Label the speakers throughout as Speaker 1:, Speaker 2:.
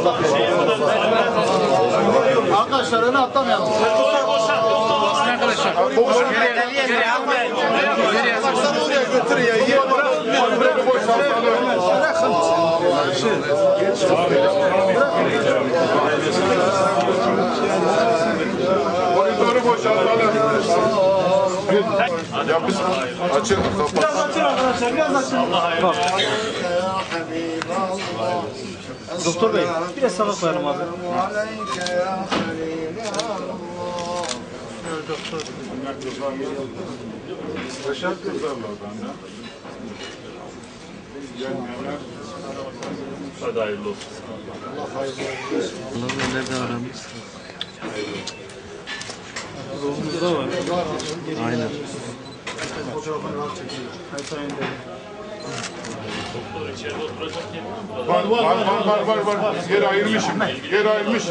Speaker 1: Arkadaşlar öne atlamayalım. Arkadaşlar. Baksana oraya götür ya. Koridoru boşaltalım. Yapışın. Açın.
Speaker 2: Biraz açın arkadaşlar. Biraz açın. Doktor Bey, biraz sana koyalım abi.
Speaker 1: Başar kızlarla benden.
Speaker 3: Hadi hayırlı olsun.
Speaker 4: Allah'ım nerede aramız?
Speaker 2: Ruhumuzda var.
Speaker 4: Aynen.
Speaker 3: Doktor içeride oturacak yer
Speaker 1: Var. Yer ayırmışım. Yer ayırmışım.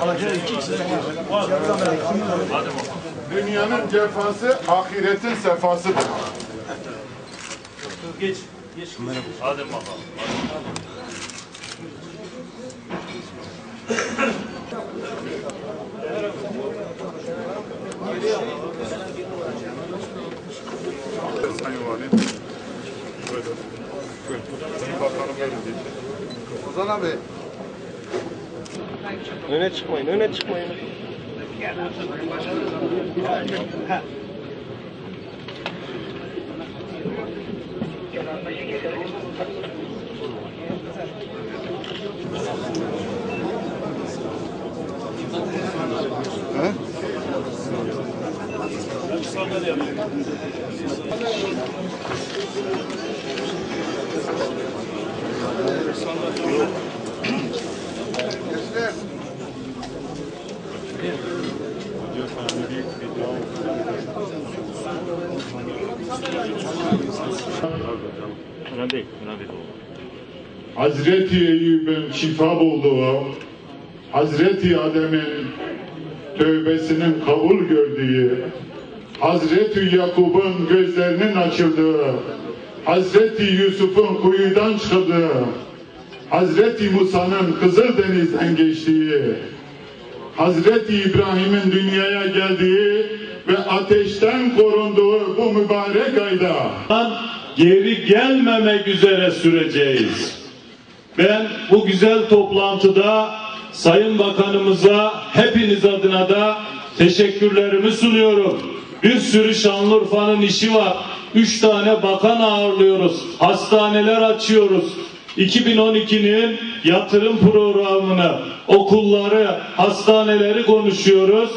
Speaker 3: Hadi bakalım.
Speaker 1: Dünyanın cefası ahiretin sefasıdır.
Speaker 2: Geç.
Speaker 3: Hadi bakalım.
Speaker 1: Sayın Valim. Böyle. Sayın Bakanım böyle diyecek. Ozan abi.
Speaker 4: Öne çıkmayın, öne çıkmayın.
Speaker 3: Önemli değil.
Speaker 1: Hazreti Eyyub'un şifa bulduğu, Hazreti Adem'in tövbesinin kabul gördüğü, Hazreti Yakub'un gözlerinin açıldığı, Hazreti Yusuf'un kuyudan çıktığı, Hazreti Musa'nın Kızıldeniz'den geçtiği, Hazreti İbrahim'in dünyaya geldiği ve ateşten korunduğu bu mübarek ayda
Speaker 5: geri gelmemek üzere süreceğiz. Ben bu güzel toplantıda Sayın Bakanımıza hepiniz adına da teşekkürlerimi sunuyorum. Bir sürü Şanlıurfa'nın işi var. 3 tane bakan ağırlıyoruz. Hastaneler açıyoruz. 2012'nin yatırım programını, okulları, hastaneleri konuşuyoruz.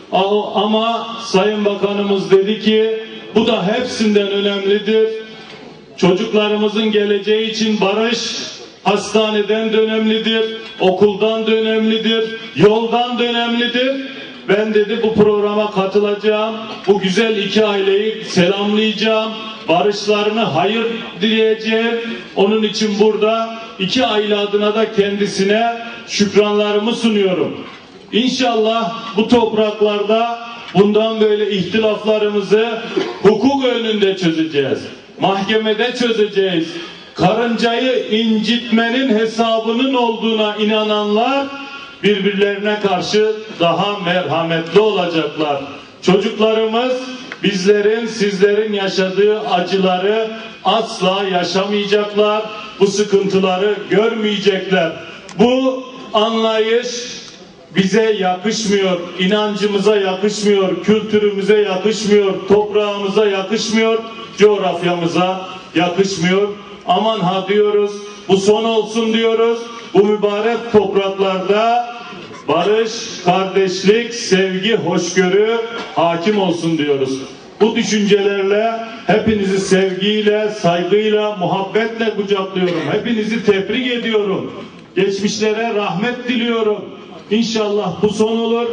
Speaker 5: Ama Sayın Bakanımız dedi ki bu da hepsinden önemlidir. Çocuklarımızın geleceği için barış hastaneden de önemlidir, okuldan da önemlidir, yoldan da önemlidir. Ben dedi bu programa katılacağım, bu güzel iki aileyi selamlayacağım, barışlarını hayır dileyeceğim. Onun için burada iki aile adına da kendisine şükranlarımı sunuyorum. İnşallah bu topraklarda bundan böyle ihtilaflarımızı hukuk önünde çözeceğiz. Mahkemede çözeceğiz. Karıncayı incitmenin hesabının olduğuna inananlar birbirlerine karşı daha merhametli olacaklar. Çocuklarımız bizlerin, sizlerin yaşadığı acıları asla yaşamayacaklar. Bu sıkıntıları görmeyecekler. Bu anlayış bize yakışmıyor, inancımıza yakışmıyor, kültürümüze yakışmıyor, toprağımıza yakışmıyor, coğrafyamıza yakışmıyor. Aman ha diyoruz, bu son olsun diyoruz. Bu mübarek topraklarda barış, kardeşlik, sevgi, hoşgörü hakim olsun diyoruz. Bu düşüncelerle hepinizi sevgiyle, saygıyla, muhabbetle kucaklıyorum. Hepinizi tebrik ediyorum. Geçmişlere rahmet diliyorum. İnşallah bu son olur.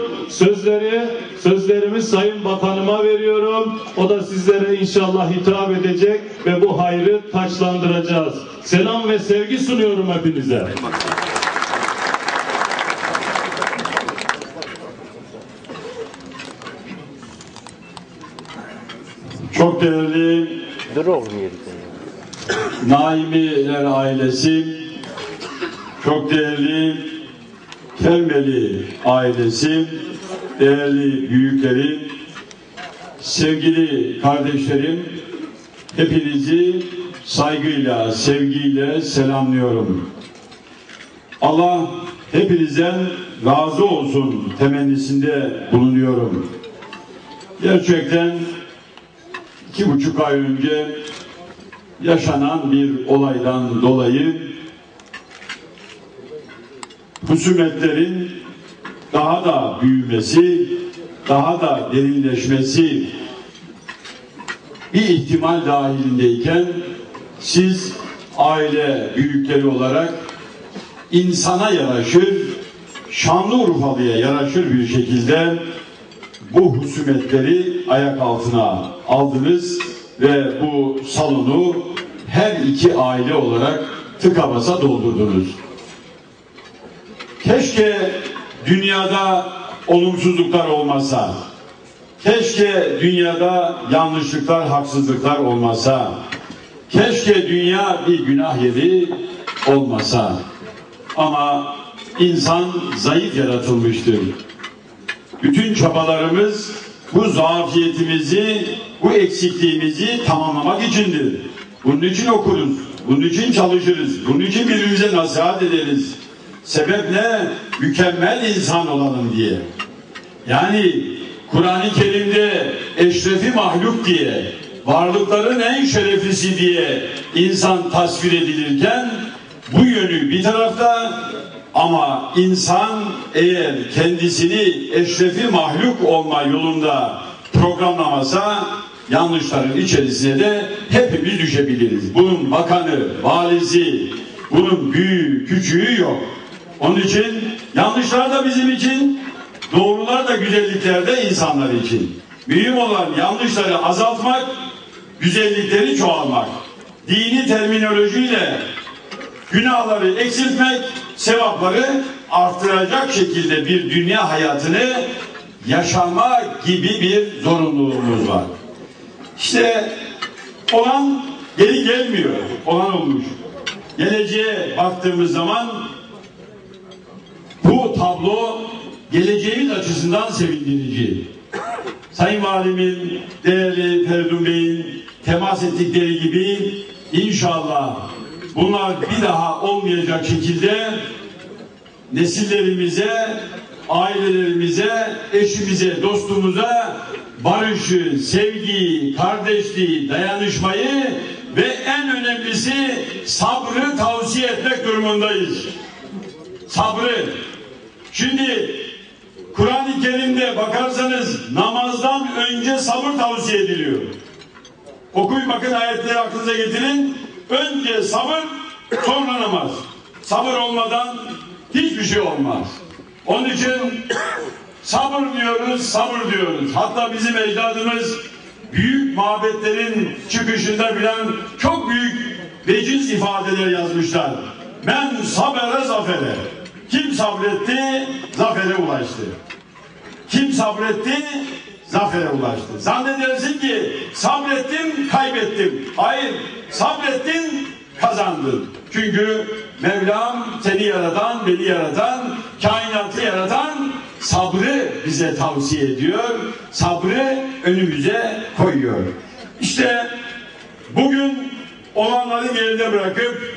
Speaker 5: Sözlerimi Sayın Bakanıma veriyorum. O da sizlere inşallah hitap edecek ve bu hayrı taçlandıracağız. Selam ve sevgi sunuyorum hepinize. Çok değerli Naimiler ailesi, çok değerli
Speaker 6: Kermeli ailesi, değerli büyüklerim, sevgili kardeşlerim, hepinizi saygıyla, sevgiyle selamlıyorum. Allah hepinizden razı olsun temennisinde bulunuyorum. Gerçekten 2,5 ay önce yaşanan bir olaydan dolayı husumetlerin daha da büyümesi, daha da derinleşmesi bir ihtimal dahilindeyken siz aile büyükleri olarak insana yaraşır, Şanlıurfalı'ya yaraşır bir şekilde bu husumetleri ayak altına aldınız ve bu salonu her iki aile olarak tıka basa doldurdunuz. Keşke dünyada olumsuzluklar olmasa, keşke dünyada yanlışlıklar, haksızlıklar olmasa, keşke dünya bir günah yeri olmasa. Ama insan zayıf yaratılmıştır. Bütün çabalarımız bu zafiyetimizi, bu eksikliğimizi tamamlamak içindir. Bunun için okuruz, bunun için çalışırız, bunun için birbirimize nasihat ederiz. Sebep ne? Mükemmel insan olalım diye. Yani Kur'an-ı Kerim'de eşrefi mahluk diye, varlıkların en şereflisi diye insan tasvir edilirken bu yönü bir tarafta, ama insan eğer kendisini eşrefi mahluk olma yolunda programlamasa yanlışların içerisine de hepimiz düşebiliriz. Bunun bakanı, valisi, bunun büyüğü, küçüğü yok. Onun için yanlışlar da bizim için, doğrular da, güzellikler de insanlar için. Mühim olan yanlışları azaltmak, güzellikleri çoğalmak. Dini terminolojiyle günahları eksiltmek, sevapları arttıracak şekilde bir dünya hayatını yaşama gibi bir zorunluluğumuz var. İşte olan geri gelmiyor. Olan olmuş. Geleceğe baktığımız zaman bu tablo geleceğimiz açısından sevindirici. Sayın Valimin, değerli Feridun Bey'in temas ettikleri gibi inşallah bunlar bir daha olmayacak şekilde nesillerimize, ailelerimize, eşimize, dostumuza barışı, sevgiyi, kardeşliği, dayanışmayı ve en önemlisi sabrı tavsiye etmek durumundayız. Sabrı. Şimdi Kur'an-ı Kerim'de bakarsanız namazdan önce sabır tavsiye ediliyor. Okuyun bakın, ayetleri aklınıza getirin. Önce sabır, sonra namaz. Sabır olmadan hiçbir şey olmaz. Onun için sabır diyoruz, sabır diyoruz. Hatta bizim ecdadımız büyük mabetlerin çıkışında bilen çok büyük veciz ifadeler yazmışlar. Men sabere zafere. Kim sabretti, zafere ulaştı. Kim sabretti, zafere ulaştı. Zannedersin ki sabrettim, kaybettim. Hayır, sabrettin, kazandın. Çünkü Mevlam seni yaratan, beni yaratan, kainatı yaratan sabrı bize tavsiye ediyor. Sabrı önümüze koyuyor. İşte bugün olanları geride bırakıp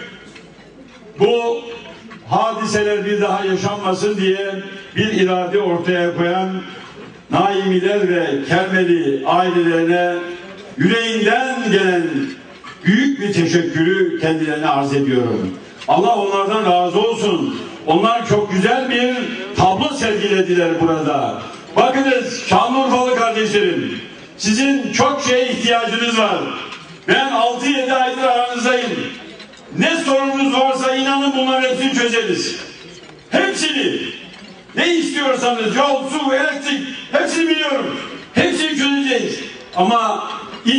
Speaker 6: bu hadiseler bir daha yaşanmasın diye bir irade ortaya koyan Naimiler ve Kermeli ailelerine yüreğinden gelen büyük bir teşekkürü kendilerine arz ediyorum. Allah onlardan razı olsun. Onlar çok güzel bir tablo sergilediler burada. Bakınız Şanlıurfalı kardeşlerim, sizin çok şeye ihtiyacınız var. Ben 6-7 aydır aranızdayım. Ne sorunuz varsa inanın bunların hepsini çözeriz. Hepsini. Ne istiyorsanız yol, su, elektrik hepsini biliyorum. Hepsini çözeceğiz. Ama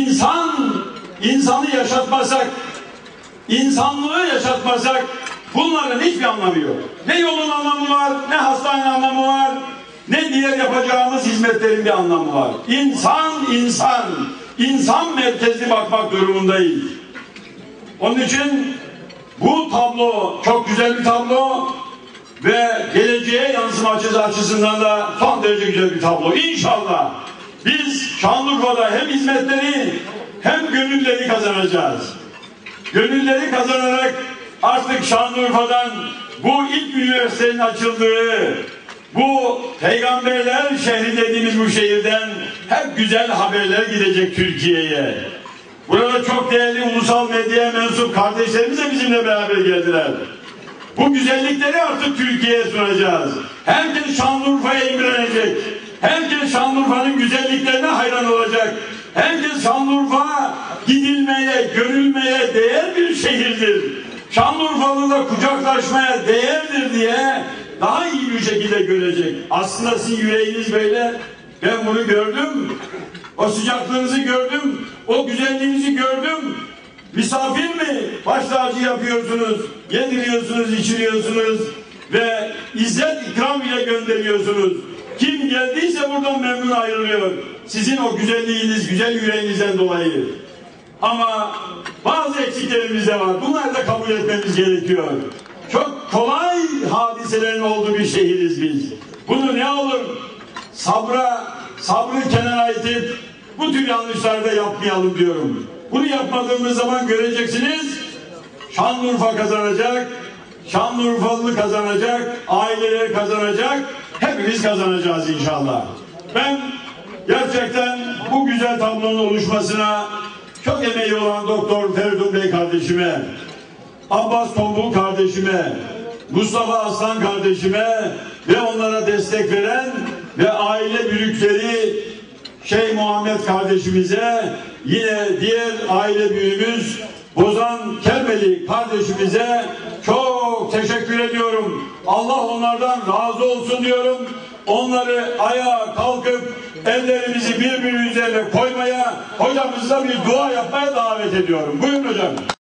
Speaker 6: insanı yaşatmasak, insanlığı yaşatmasak bunların hiçbir anlamı yok. Ne yolun anlamı var, ne hastanenin anlamı var, ne diğer yapacağımız hizmetlerin bir anlamı var. İnsan merkezli bakmak durumundayız. Onun için bu tablo çok güzel bir tablo. ve geleceğe yansıma açısından da son derece güzel bir tablo. İnşallah biz Şanlıurfa'da hem hizmetleri hem gönülleri kazanacağız. Gönülleri kazanarak artık Şanlıurfa'dan bu ilk üniversitenin açıldığı, bu peygamberler şehri dediğimiz bu şehirden hep güzel haberler gidecek Türkiye'ye. Burada çok değerli ulusal medyaya mensup kardeşlerimiz de bizimle beraber geldiler. Bu güzellikleri artık Türkiye'ye sunacağız. Herkes Şanlıurfa'ya imrenecek. Herkes Şanlıurfa'nın güzelliklerine hayran olacak. Herkes Şanlıurfa gidilmeye, görülmeye değer bir şehirdir. Şanlıurfalı'da kucaklaşmaya değerdir diye daha iyi bir şekilde görecek. Aslında sizin yüreğiniz böyle. Ben bunu gördüm. O sıcaklığınızı gördüm. O güzelliğinizi gördüm. Misafir mi? Baş tacı yapıyorsunuz. Yediriyorsunuz, içiriyorsunuz. Ve izzet ikram ile gönderiyorsunuz. Kim geldiyse buradan memnun ayrılıyor. Sizin o güzelliğiniz, güzel yüreğinizden dolayı. Ama bazı eksiklerimiz de var. Bunları da kabul etmemiz gerekiyor. Çok kolay hadiselerin olduğu bir şehiriz biz. Bunu ne olur? Sabrı kenara itip bu tür yanlışları da yapmayalım diyorum. Bunu yapmadığımız zaman göreceksiniz Şanlıurfa kazanacak, Şanlıurfalı kazanacak, aileler kazanacak, hepimiz kazanacağız inşallah. Ben gerçekten bu güzel tablonun oluşmasına çok emeği olan Doktor Feridun Bey kardeşime, Abbas Tombul kardeşime, Mustafa Aslan kardeşime ve onlara destek veren ve aile büyükleri Şeyh Muhammed kardeşimize, yine diğer aile büyüğümüz Bozan Kermeli kardeşimize çok teşekkür ediyorum. Allah onlardan razı olsun diyorum. Onları ayağa kalkıp ellerimizi birbirinin üzerine koymaya, hocamızla bir dua yapmaya davet ediyorum. Buyurun hocam.